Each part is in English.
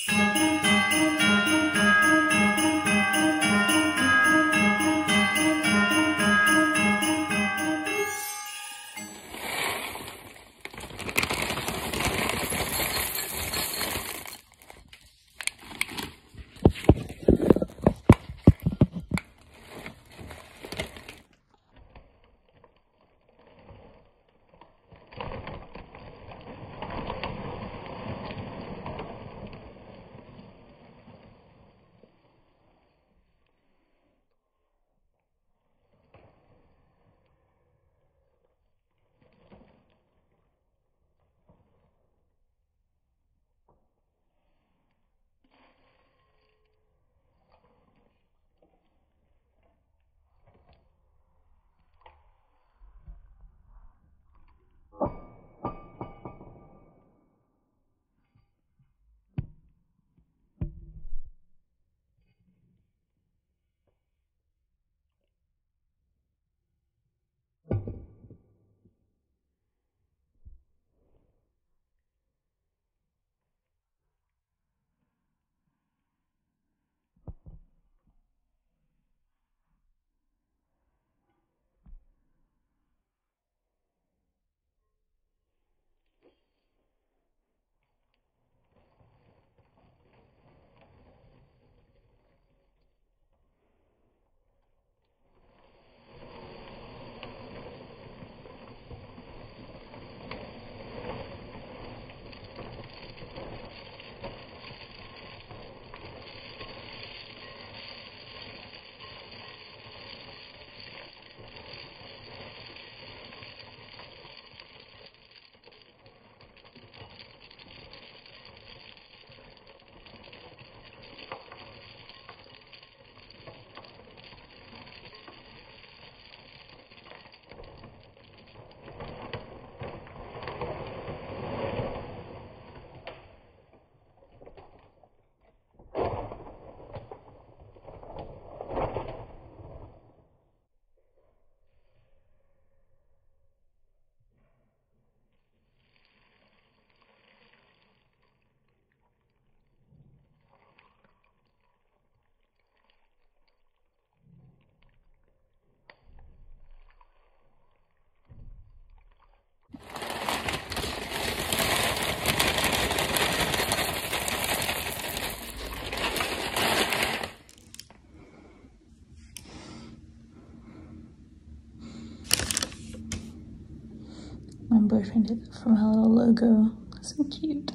My boyfriend did it for my little logo. So cute.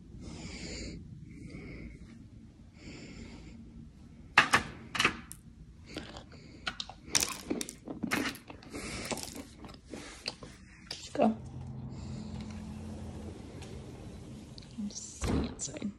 Let's go. I'm just sitting outside.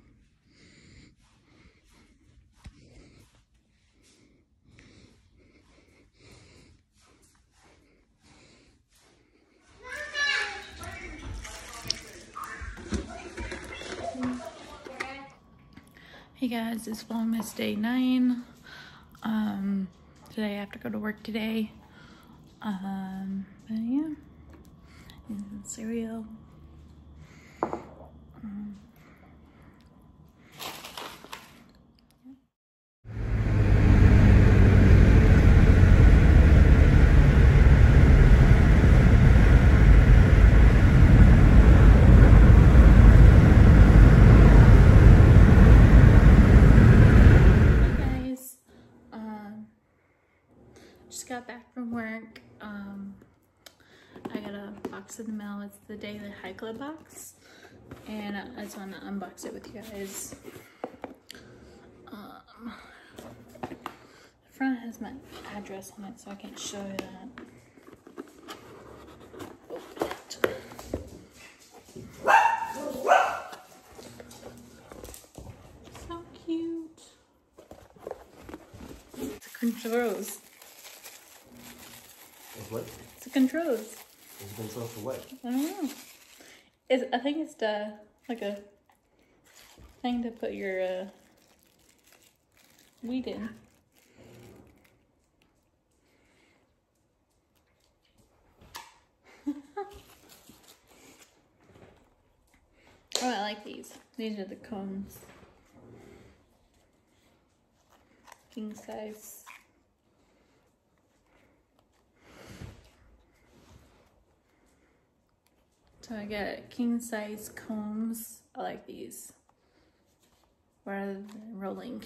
Hey guys, it's Vlogmas day 9. Today I have to go to work today. But yeah, and cereal. Just got back from work. I got a box in the mail. It's the Daily High Club box, and I just want to unbox it with you guys. The front has my address on it, so I can't show you that. So cute. It's controls. What? It's a controls. It's a control for what? I don't know. I think it's the like a thing to put your weed in. Oh, I like these. These are the cones. king size. So I get king size combs. I like these rather than rolling.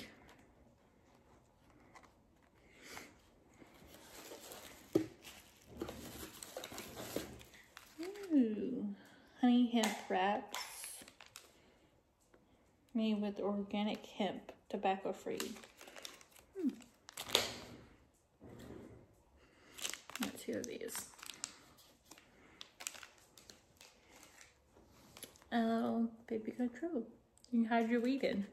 Ooh, honey hemp wraps made with organic hemp, tobacco free. Got 2 of these. Oh, baby control. You can hide your weed in.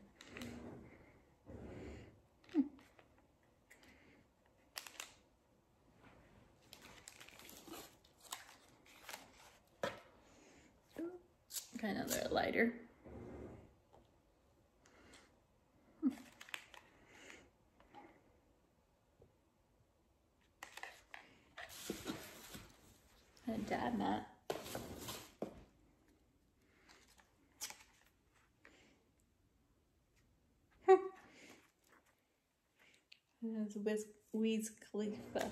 Got another lighter. A dab mat. This is Wiz Khalifa.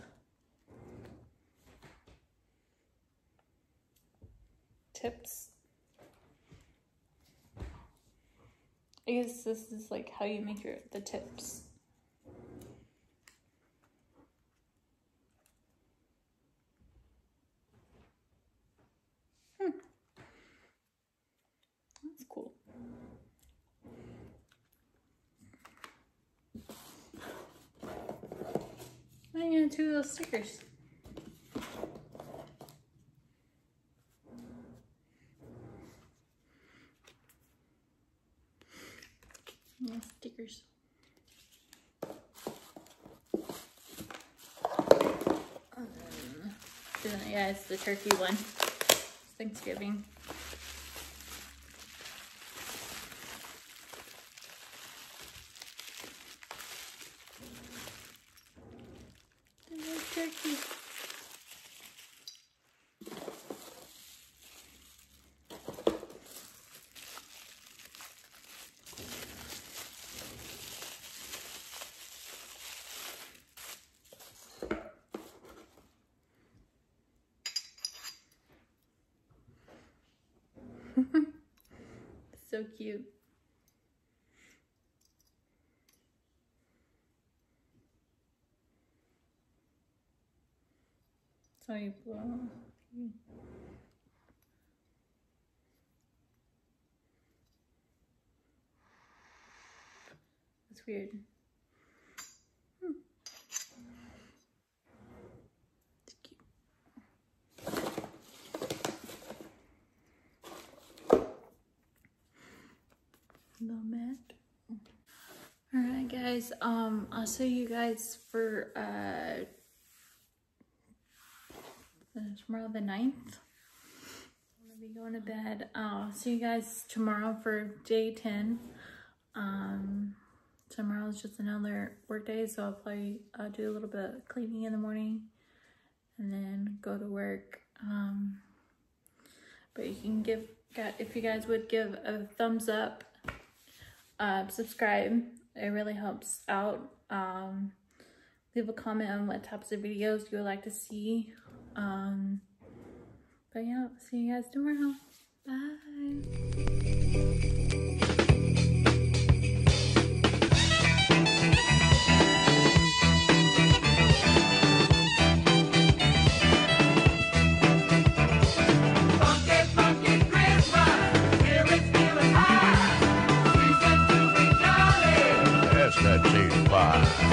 Tips. I guess this is like how you make the tips. That's cool. I got 2 of those stickers. Yeah, stickers. Yeah, it's the turkey one. It's Thanksgiving. Turkey. So cute. So you blow. That's weird. It's cute. Little mat. Alright guys, I'll see you guys for tomorrow the 9th. I'm gonna be going to bed. I'll see you guys tomorrow for day 10. Tomorrow's just another work day, so I'll probably do a little bit of cleaning in the morning and then go to work. But you can if you guys would give a thumbs up, subscribe, it really helps out. Leave a comment on what types of videos you would like to see. But yeah, see you guys tomorrow. Bye. That seems fine.